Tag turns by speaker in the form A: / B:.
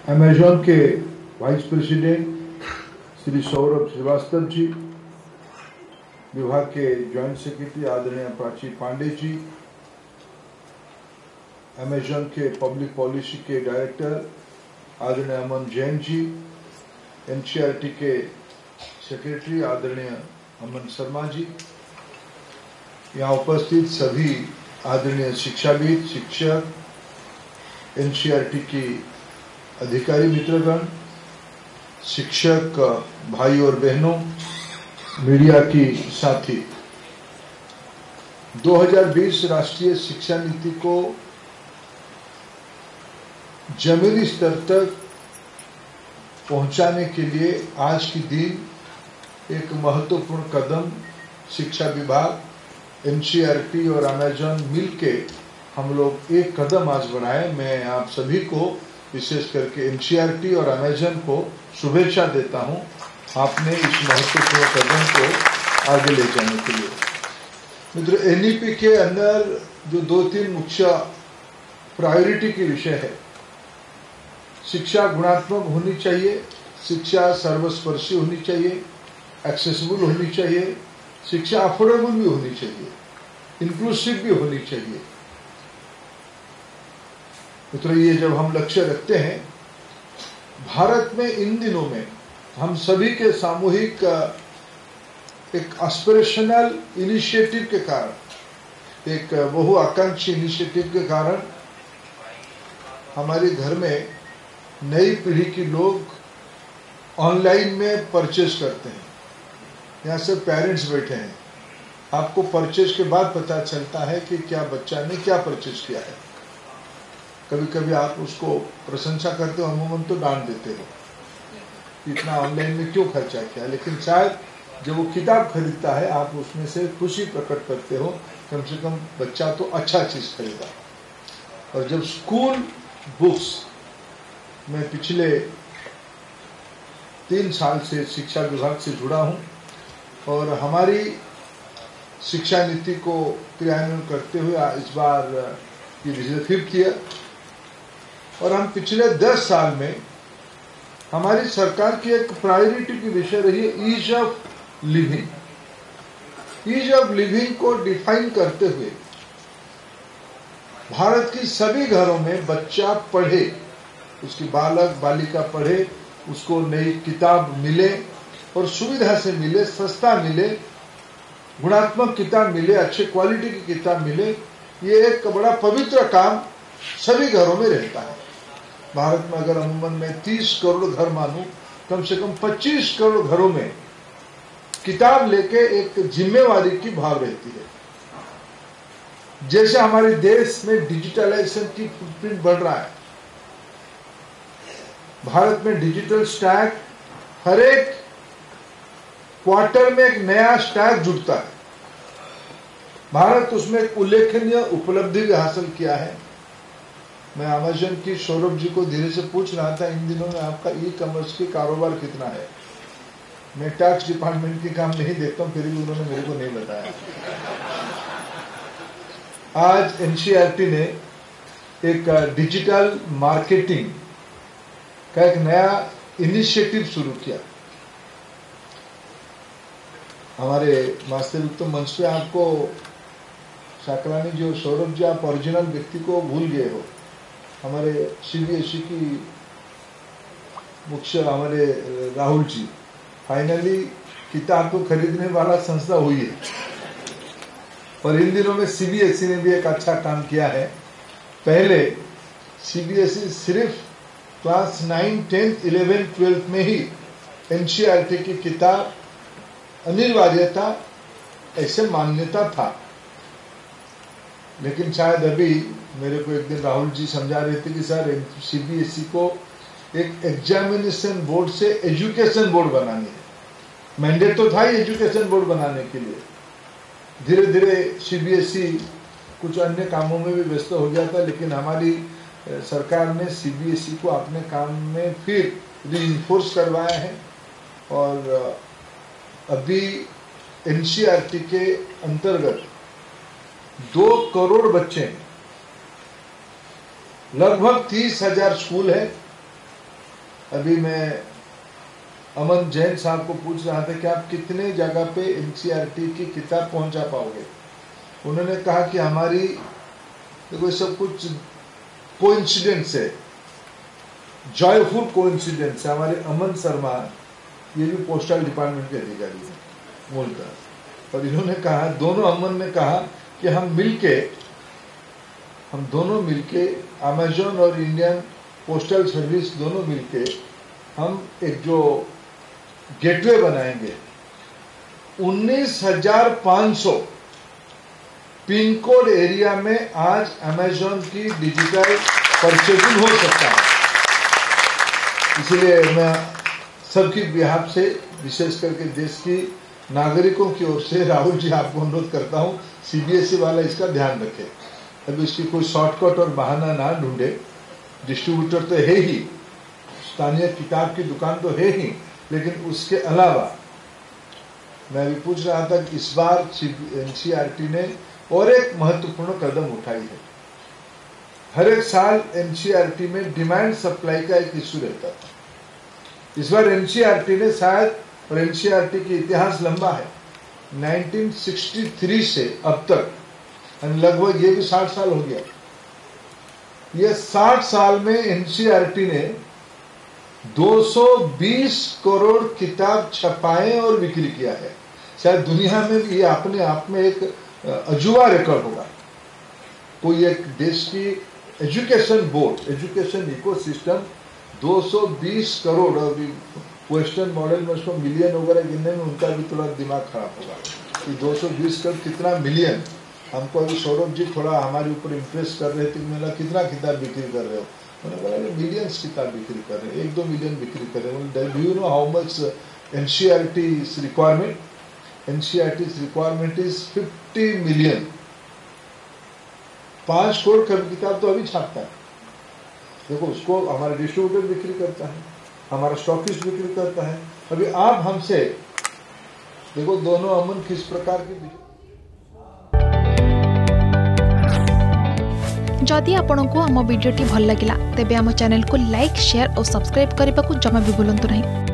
A: Amazon के vice president Shri Saurabh Srivastava ji, विभाग के ज्वाइंट सेक्रेटरी आदरणीय प्राची पांडे जी, अमेजॉन के पब्लिक पॉलिसी के डायरेक्टर आदरणीय अमन जैन जी, एनसीईआरटी के सेक्रेटरी आदरणीय अमन शर्मा जी, यहाँ उपस्थित सभी आदरणीय शिक्षाविद, शिक्षक, एनसीईआरटी की अधिकारी मित्रगण, शिक्षक भाई और बहनों, मीडिया की साथी, 2020 राष्ट्रीय शिक्षा नीति को जमीनी स्तर तक पहुंचाने के लिए आज के दिन एक महत्वपूर्ण कदम शिक्षा विभाग, एनसीईआरटी और अमेजॉन मिलके हम लोग एक कदम आज बढ़ाए। मैं आप सभी को, विशेष करके एनसीईआरटी और अमेजॉन को शुभेच्छा देता हूं आपने इस महत्वपूर्ण कदम को आगे ले जाने के लिए। मित्रों, एनईपी के अंदर जो 2-3 मुख्य प्रायोरिटी के विषय है, शिक्षा गुणात्मक होनी चाहिए, शिक्षा सर्वस्पर्शी होनी चाहिए, एक्सेसिबल होनी चाहिए, शिक्षा अफोर्डेबल भी होनी चाहिए, इंक्लूसिव भी होनी चाहिए। मित्रों, ये जब हम लक्ष्य रखते हैं, भारत में इन दिनों में हम सभी के सामूहिक एक एस्पिरेशनल इनिशिएटिव के कारण, एक बहुआकांक्षी इनिशिएटिव के कारण हमारे घर में नई पीढ़ी के लोग ऑनलाइन में परचेज करते हैं। यहाँ से पेरेंट्स बैठे हैं, आपको परचेज के बाद पता चलता है कि क्या बच्चा ने क्या परचेज किया है। कभी कभी आप उसको प्रशंसा करते हो, अमूमन तो डांट देते हो, इतना ऑनलाइन में क्यों खर्चा किया। लेकिन शायद जब वो किताब खरीदता है, आप उसमें से खुशी प्रकट करते हो, कम से कम बच्चा तो अच्छा चीज खरीदा। और जब स्कूल बुक्स में पिछले 3 साल से शिक्षा विभाग से जुड़ा हूं और हमारी शिक्षा नीति को क्रियान्वयन करते हुए इस बार ये 5th ईयर, और हम पिछले 10 साल में हमारी सरकार की एक प्रायोरिटी की विषय रही है ease of living. Ease of living को डिफाइन करते हुए भारत की सभी घरों में बच्चा पढ़े, उसकी बालक बालिका पढ़े, उसको नई किताब मिले और सुविधा से मिले, सस्ता मिले, गुणात्मक किताब मिले, अच्छे क्वालिटी की किताब मिले। ये एक बड़ा पवित्र काम सभी घरों में रहता है। भारत में अगर अमूमन में 30 करोड़ घर मानूं, कम से कम 25 करोड़ घरों में किताब लेके एक जिम्मेवारी की भाव रहती है। जैसे हमारे देश में डिजिटलाइजेशन की फुटप्रिंट बढ़ रहा है, भारत में डिजिटल स्टैक हर एक क्वार्टर में एक नया स्टैक जुड़ता है। भारत उसमें एक उल्लेखनीय उपलब्धि भी हासिल किया है। मैं अमेजॉन की सौरभ जी को धीरे से पूछ रहा था, इन दिनों में आपका ई-कॉमर्स की कारोबार कितना है। मैं टैक्स डिपार्टमेंट की काम नहीं देखता हूं, फिर भी उन्होंने मेरे को नहीं बताया। आज एनसीईआरटी ने एक डिजिटल मार्केटिंग का एक नया इनिशिएटिव शुरू किया। हमारे वास्तविक तो मंच पे आपको शाकरानी जी और सौरभ जी, आप ओरिजिनल व्यक्ति को भूल गए हो। हमारे सीबीएसई की मुख्य हमारे राहुल जी फाइनली किताब को खरीदने वाला संस्था हुई है। और इन दिनों में सीबीएसई ने भी एक अच्छा काम किया है। पहले सीबीएसई सिर्फ क्लास 9, 10, 11, 12 में ही एनसीईआरटी की किताब अनिवार्यता, ऐसे मान्यता था। लेकिन शायद अभी मेरे को एक दिन राहुल जी समझा रहे थे कि सर, सीबीएसई को एक एग्जामिनेशन बोर्ड से एजुकेशन बोर्ड बनानी है। मैंडेट तो था ही एजुकेशन बोर्ड बनाने के लिए। धीरे धीरे सीबीएसई कुछ अन्य कामों में भी व्यस्त हो गया था, लेकिन हमारी सरकार ने सीबीएसई को अपने काम में फिर रीइंफोर्स करवाया है। और अभी एनसीईआरटी के अंतर्गत 2 करोड़ बच्चे, लगभग 30,000 स्कूल है अभी मैं अमन जैन साहब को पूछ रहा था कि आप कितने जगह पे एनसीईआरटी की किताब पहुंचा पाओगे। उन्होंने कहा कि हमारी देखो सब कुछ कोइंसिडेंस है, जॉयफुल कोइंसिडेंस है। हमारे अमन शर्मा ये भी पोस्टल डिपार्टमेंट के अधिकारी हैं मूलतः, और इन्होंने कहा, दोनों अमन ने कहा कि हम दोनों मिलके अमेजॉन और इंडियन पोस्टल सर्विस दोनों मिलके हम एक जो गेटवे बनाएंगे 19,500 पिन कोड एरिया में आज अमेजॉन की डिजिटल परचेजिंग हो सकता है। इसलिए मैं सबकी बिहाफ से, विशेष करके देश की नागरिकों की ओर से राहुल जी आपको अनुरोध करता हूं, सीबीएसई वाला इसका ध्यान रखे। अभी इसकी कोई शॉर्टकट और बहाना ना ढूंढे। डिस्ट्रीब्यूटर तो है ही, स्थानीय किताब की दुकान तो है ही, लेकिन उसके अलावा मैं भी पूछ रहा था कि इस बार एनसीईआरटी ने और एक महत्वपूर्ण कदम उठाई है। हर एक साल एनसीईआरटी में डिमांड सप्लाई का एक इश्यू रहता था। इस बार एनसीईआरटी ने शायद, और एनसीईआरटी की इतिहास लंबा है, 1963 से अब तक, लगभग ये भी 60 साल हो गया। ये 60 साल में एनसीईआरटी ने 220 करोड़ किताब छपाए और बिक्री किया है। शायद दुनिया में भी ये अपने आप में एक अजूबा रिकॉर्ड होगा। कोई एक देश की education board, education ecosystem 220 crore, और वेस्टर्न मॉडल में उसको मिलियन वगैरह गिनने में उनका भी थोड़ा दिमाग खराब होगा कि 220 करोड़ कितना मिलियन। हमको अभी सौरभ जी थोड़ा हमारे ऊपर इम्प्रेस कर रहे थे कि मेरा कितना किताब बिक्री कर रहे हो। उन्होंने बोला मिलियंस किताब बिक्री कर रहे हैं, 1-2 मिलियन बिक्री कर रहे हैं। Do you know how much NCERT requirement? NCERT requirement is 50 million. 5 crore का किताब तो अभी छापता है। देखो, उसको हमारा डिस्ट्रीब्यूटर बिक्री करता है, हमारा स्टॉकिस्ट बिक्री करता है। अभी आप हमसे देखो, दोनों अमन किस प्रकार की।
B: जदि आपंक आम भिडी भल लगा तेब आम चैनल को लाइक, शेयर और सब्सक्राइब करने को जमा भी भूलु नहीं।